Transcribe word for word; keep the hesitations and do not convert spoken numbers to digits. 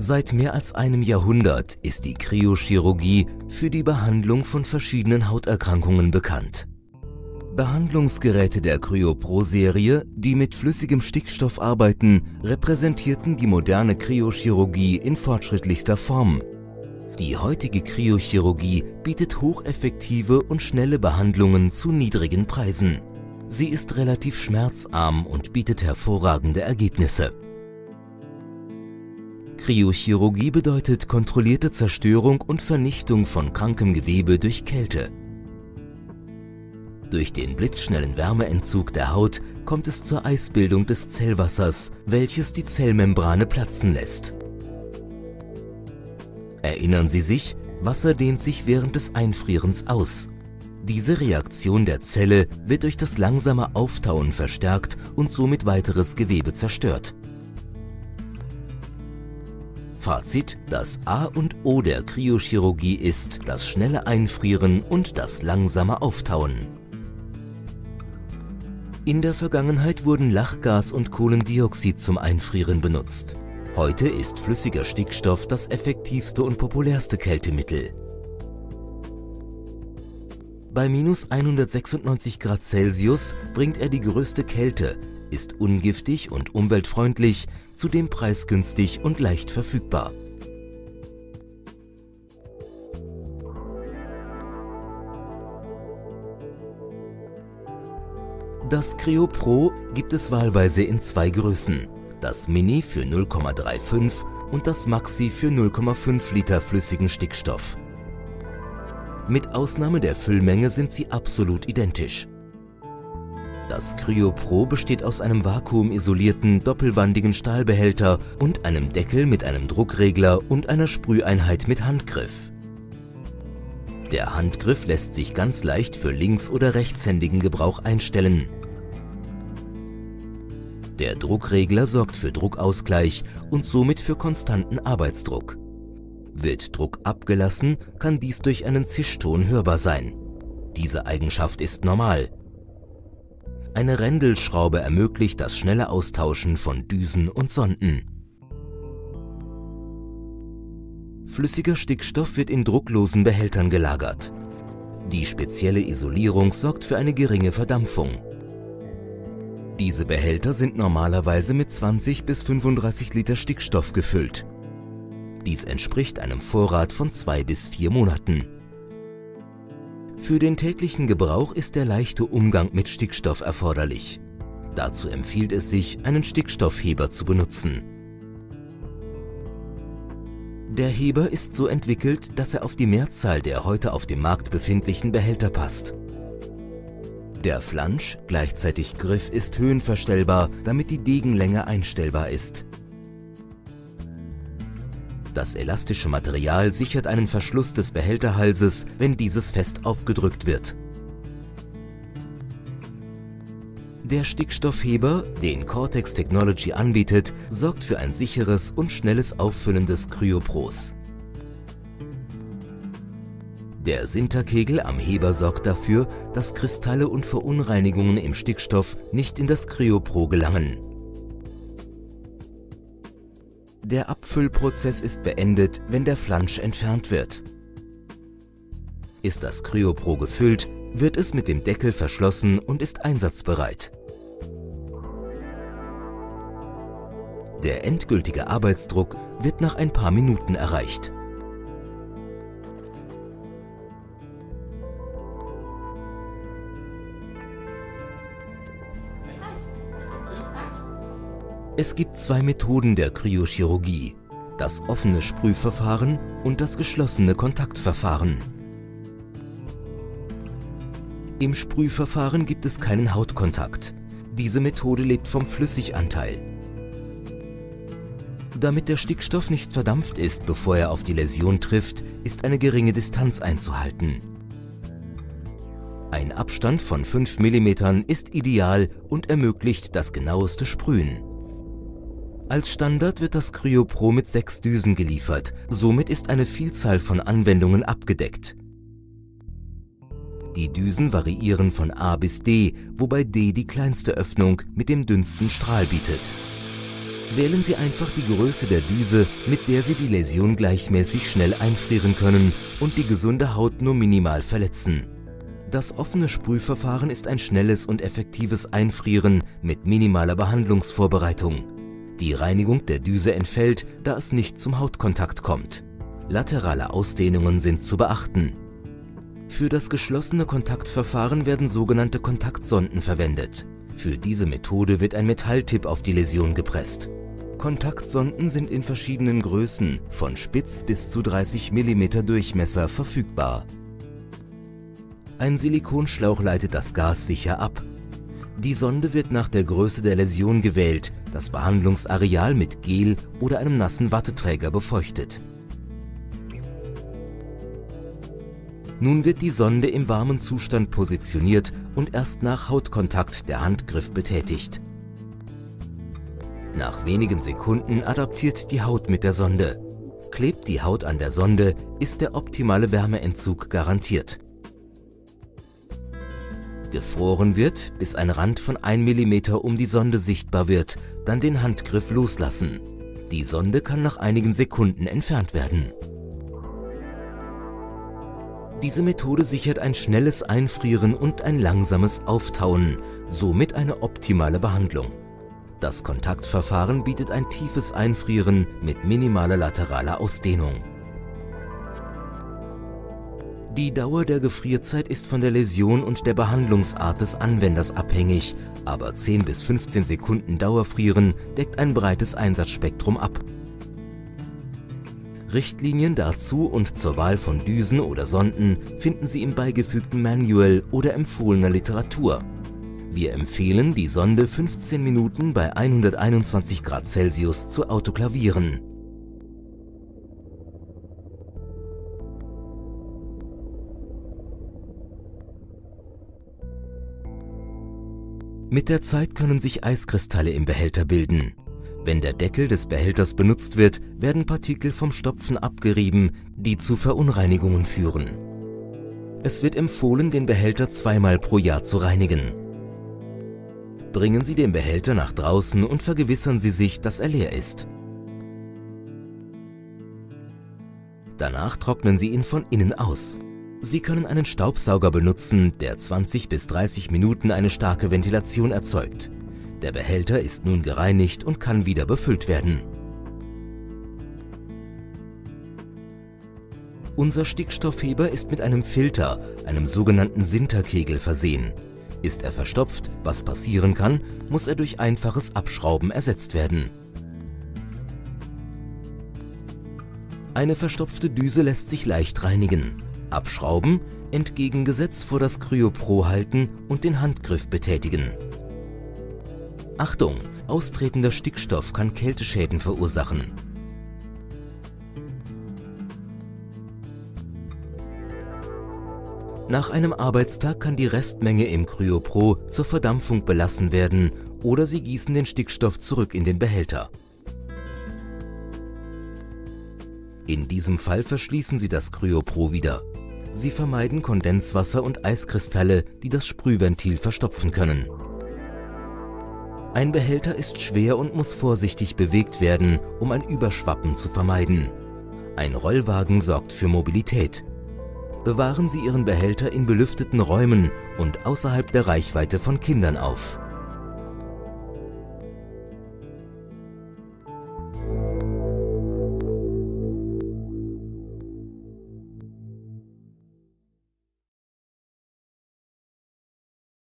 Seit mehr als einem Jahrhundert ist die Kryochirurgie für die Behandlung von verschiedenen Hauterkrankungen bekannt. Behandlungsgeräte der CryoPro-Serie, die mit flüssigem Stickstoff arbeiten, repräsentierten die moderne Kryochirurgie in fortschrittlichster Form. Die heutige Kryochirurgie bietet hocheffektive und schnelle Behandlungen zu niedrigen Preisen. Sie ist relativ schmerzarm und bietet hervorragende Ergebnisse. Kryochirurgie bedeutet kontrollierte Zerstörung und Vernichtung von krankem Gewebe durch Kälte. Durch den blitzschnellen Wärmeentzug der Haut kommt es zur Eisbildung des Zellwassers, welches die Zellmembrane platzen lässt. Erinnern Sie sich, Wasser dehnt sich während des Einfrierens aus. Diese Reaktion der Zelle wird durch das langsame Auftauen verstärkt und somit weiteres Gewebe zerstört. Fazit: Das A und O der Kryochirurgie ist das schnelle Einfrieren und das langsame Auftauen. In der Vergangenheit wurden Lachgas und Kohlendioxid zum Einfrieren benutzt. Heute ist flüssiger Stickstoff das effektivste und populärste Kältemittel. Bei minus hundertsechsundneunzig Grad Celsius bringt er die größte Kälte, ist ungiftig und umweltfreundlich, zudem preisgünstig und leicht verfügbar. Das CryoPro gibt es wahlweise in zwei Größen: das Mini für null Komma fünfunddreißig und das Maxi für null Komma fünf Liter flüssigen Stickstoff. Mit Ausnahme der Füllmenge sind sie absolut identisch. Das CryoPro besteht aus einem vakuumisolierten, doppelwandigen Stahlbehälter und einem Deckel mit einem Druckregler und einer Sprüheinheit mit Handgriff. Der Handgriff lässt sich ganz leicht für links- oder rechtshändigen Gebrauch einstellen. Der Druckregler sorgt für Druckausgleich und somit für konstanten Arbeitsdruck. Wird Druck abgelassen, kann dies durch einen Zischton hörbar sein. Diese Eigenschaft ist normal. Eine Rändelschraube ermöglicht das schnelle Austauschen von Düsen und Sonden. Flüssiger Stickstoff wird in drucklosen Behältern gelagert. Die spezielle Isolierung sorgt für eine geringe Verdampfung. Diese Behälter sind normalerweise mit zwanzig bis fünfunddreißig Liter Stickstoff gefüllt. Dies entspricht einem Vorrat von zwei bis vier Monaten. Für den täglichen Gebrauch ist der leichte Umgang mit Stickstoff erforderlich. Dazu empfiehlt es sich, einen Stickstoffheber zu benutzen. Der Heber ist so entwickelt, dass er auf die Mehrzahl der heute auf dem Markt befindlichen Behälter passt. Der Flansch, gleichzeitig Griff, ist höhenverstellbar, damit die Degenlänge einstellbar ist. Das elastische Material sichert einen Verschluss des Behälterhalses, wenn dieses fest aufgedrückt wird. Der Stickstoffheber, den Cortex Technology anbietet, sorgt für ein sicheres und schnelles Auffüllen des CryoPros. Der Sinterkegel am Heber sorgt dafür, dass Kristalle und Verunreinigungen im Stickstoff nicht in das CryoPro gelangen. Der Abfüllprozess ist beendet, wenn der Flansch entfernt wird. Ist das CryoPro gefüllt, wird es mit dem Deckel verschlossen und ist einsatzbereit. Der endgültige Arbeitsdruck wird nach ein paar Minuten erreicht. Es gibt zwei Methoden der Kryochirurgie: das offene Sprühverfahren und das geschlossene Kontaktverfahren. Im Sprühverfahren gibt es keinen Hautkontakt. Diese Methode lebt vom Flüssiganteil. Damit der Stickstoff nicht verdampft ist, bevor er auf die Läsion trifft, ist eine geringe Distanz einzuhalten. Ein Abstand von fünf Millimeter ist ideal und ermöglicht das genaueste Sprühen. Als Standard wird das CryoPro mit sechs Düsen geliefert, somit ist eine Vielzahl von Anwendungen abgedeckt. Die Düsen variieren von A bis D, wobei D die kleinste Öffnung mit dem dünnsten Strahl bietet. Wählen Sie einfach die Größe der Düse, mit der Sie die Läsion gleichmäßig schnell einfrieren können und die gesunde Haut nur minimal verletzen. Das offene Sprühverfahren ist ein schnelles und effektives Einfrieren mit minimaler Behandlungsvorbereitung. Die Reinigung der Düse entfällt, da es nicht zum Hautkontakt kommt. Laterale Ausdehnungen sind zu beachten. Für das geschlossene Kontaktverfahren werden sogenannte Kontaktsonden verwendet. Für diese Methode wird ein Metalltipp auf die Läsion gepresst. Kontaktsonden sind in verschiedenen Größen, von spitz bis zu dreißig Millimeter Durchmesser, verfügbar. Ein Silikonschlauch leitet das Gas sicher ab. Die Sonde wird nach der Größe der Läsion gewählt, das Behandlungsareal mit Gel oder einem nassen Watteträger befeuchtet. Nun wird die Sonde im warmen Zustand positioniert und erst nach Hautkontakt der Handgriff betätigt. Nach wenigen Sekunden adaptiert die Haut mit der Sonde. Klebt die Haut an der Sonde, ist der optimale Wärmeentzug garantiert. Gefroren wird, bis ein Rand von einem Millimeter um die Sonde sichtbar wird, dann den Handgriff loslassen. Die Sonde kann nach einigen Sekunden entfernt werden. Diese Methode sichert ein schnelles Einfrieren und ein langsames Auftauen, somit eine optimale Behandlung. Das Kontaktverfahren bietet ein tiefes Einfrieren mit minimaler lateraler Ausdehnung. Die Dauer der Gefrierzeit ist von der Läsion und der Behandlungsart des Anwenders abhängig, aber zehn bis fünfzehn Sekunden Dauerfrieren deckt ein breites Einsatzspektrum ab. Richtlinien dazu und zur Wahl von Düsen oder Sonden finden Sie im beigefügten Manual oder empfohlener Literatur. Wir empfehlen, die Sonde fünfzehn Minuten bei hunderteinundzwanzig Grad Celsius zu autoklavieren. Mit der Zeit können sich Eiskristalle im Behälter bilden. Wenn der Deckel des Behälters benutzt wird, werden Partikel vom Stopfen abgerieben, die zu Verunreinigungen führen. Es wird empfohlen, den Behälter zweimal pro Jahr zu reinigen. Bringen Sie den Behälter nach draußen und vergewissern Sie sich, dass er leer ist. Danach trocknen Sie ihn von innen aus. Sie können einen Staubsauger benutzen, der zwanzig bis dreißig Minuten eine starke Ventilation erzeugt. Der Behälter ist nun gereinigt und kann wieder befüllt werden. Unser Stickstoffheber ist mit einem Filter, einem sogenannten Sinterkegel, versehen. Ist er verstopft, was passieren kann, muss er durch einfaches Abschrauben ersetzt werden. Eine verstopfte Düse lässt sich leicht reinigen. Abschrauben, entgegengesetzt vor das CryoPro halten und den Handgriff betätigen. Achtung! Austretender Stickstoff kann Kälteschäden verursachen. Nach einem Arbeitstag kann die Restmenge im CryoPro zur Verdampfung belassen werden oder Sie gießen den Stickstoff zurück in den Behälter. In diesem Fall verschließen Sie das CryoPro wieder. Sie vermeiden Kondenswasser und Eiskristalle, die das Sprühventil verstopfen können. Ein Behälter ist schwer und muss vorsichtig bewegt werden, um ein Überschwappen zu vermeiden. Ein Rollwagen sorgt für Mobilität. Bewahren Sie Ihren Behälter in belüfteten Räumen und außerhalb der Reichweite von Kindern auf.